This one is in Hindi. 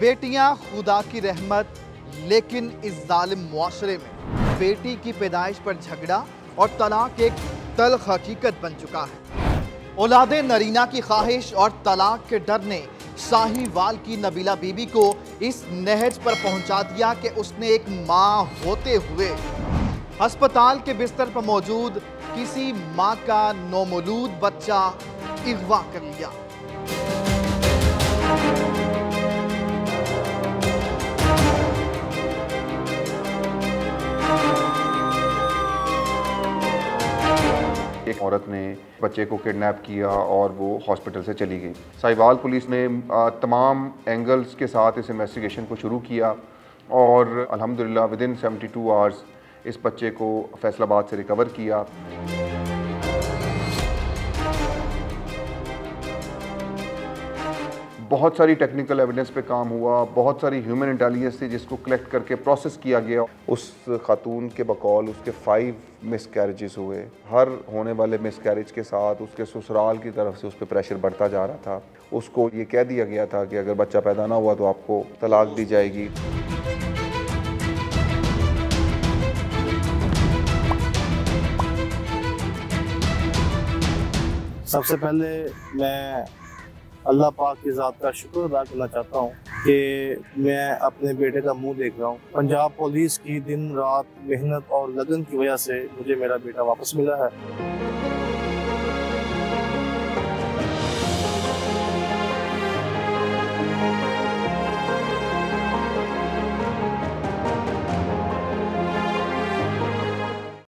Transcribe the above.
बेटियां खुदा की रहमत, लेकिन इस जालिम मुआशरे में बेटी की पैदाइश पर झगड़ा और तलाक एक तल्ख हकीकत बन चुका है। औलादे नरीना की ख्वाहिश और तलाक के डर ने साहिवाल की नबीला बीबी को इस नहज पर पहुंचा दिया कि उसने एक मां होते हुए अस्पताल के बिस्तर पर मौजूद किसी मां का नौमौलूद बच्चा अगवा कर लिया। एक औरत ने बच्चे को किडनैप किया और वो हॉस्पिटल से चली गई। साहिवाल पुलिस ने तमाम एंगल्स के साथ इस इन्वेस्टिगेशन को शुरू किया और अल्हम्दुलिल्लाह विदिन 72 आवर्स इस बच्चे को फैसलाबाद से रिकवर किया। बहुत सारी टेक्निकल एविडेंस पे काम हुआ, बहुत सारी ह्यूमन इंटेलिजेंस थी जिसको कलेक्ट करके प्रोसेस किया गया। उस खातून के बकौल उसके 5 मिसकैरेजेस हुए। हर होने वाले मिसकैरेज के साथ उसके ससुराल की तरफ से उस पर प्रेशर बढ़ता जा रहा था। उसको ये कह दिया गया था कि अगर बच्चा पैदा ना हुआ तो आपको तलाक दी जाएगी। सबसे पहले मैं अल्लाह पाक की ज़ात का शुक्र अदा करना चाहता हूँ कि मैं अपने बेटे का मुंह देख रहा हूँ। पंजाब पुलिस की दिन रात मेहनत और लगन की वजह से मुझे मेरा बेटा वापस मिला है।